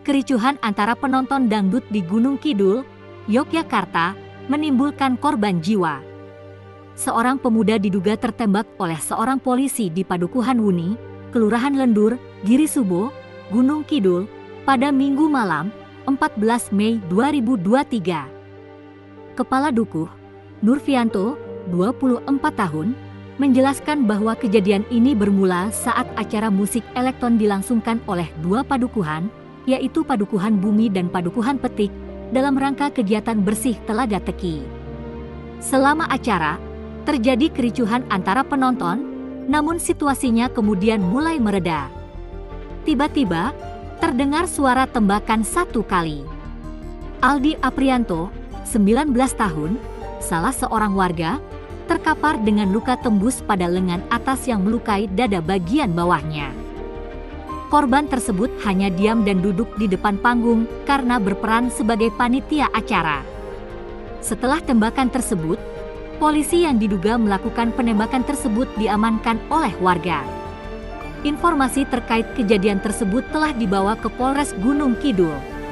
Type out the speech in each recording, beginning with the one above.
Kericuhan antara penonton dangdut di Gunung Kidul, Yogyakarta, menimbulkan korban jiwa. Seorang pemuda diduga tertembak oleh seorang polisi di Padukuhan Wuni, Kelurahan Lendur, Girisubo, Gunung Kidul, pada Minggu malam, 14 Mei 2023. Kepala Dukuh, Nurfianto, 24 tahun, menjelaskan bahwa kejadian ini bermula saat acara musik elektron dilangsungkan oleh dua padukuhan, yaitu Padukuhan Bumi dan Padukuhan Petik, dalam rangka kegiatan bersih Telaga Teki. Selama acara, terjadi kericuhan antara penonton, namun situasinya kemudian mulai mereda. Tiba-tiba, terdengar suara tembakan satu kali. Aldi Aprianto, 19 tahun, salah seorang warga, terkapar dengan luka tembus pada lengan atas yang melukai dada bagian bawahnya. Korban tersebut hanya diam dan duduk di depan panggung karena berperan sebagai panitia acara. Setelah tembakan tersebut, polisi yang diduga melakukan penembakan tersebut diamankan oleh warga. Informasi terkait kejadian tersebut telah dibawa ke Polres Gunung Kidul.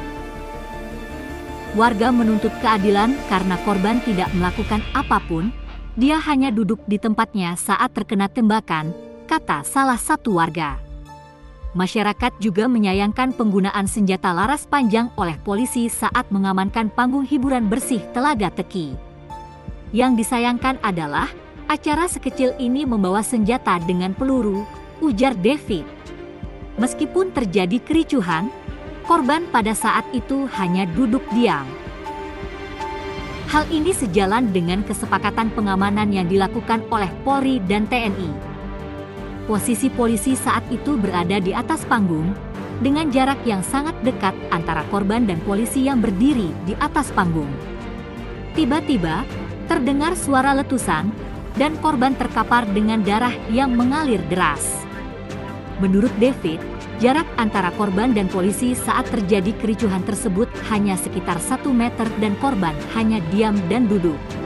Warga menuntut keadilan karena korban tidak melakukan apapun, dia hanya duduk di tempatnya saat terkena tembakan, kata salah satu warga. Masyarakat juga menyayangkan penggunaan senjata laras panjang oleh polisi saat mengamankan panggung hiburan bersih Telaga Teki. Yang disayangkan adalah acara sekecil ini membawa senjata dengan peluru, ujar David. Meskipun terjadi kericuhan, korban pada saat itu hanya duduk diam. Hal ini sejalan dengan kesepakatan pengamanan yang dilakukan oleh Polri dan TNI. Posisi polisi saat itu berada di atas panggung, dengan jarak yang sangat dekat antara korban dan polisi yang berdiri di atas panggung. Tiba-tiba, terdengar suara letusan, dan korban terkapar dengan darah yang mengalir deras. Menurut David, jarak antara korban dan polisi saat terjadi kericuhan tersebut hanya sekitar 1 meter dan korban hanya diam dan duduk.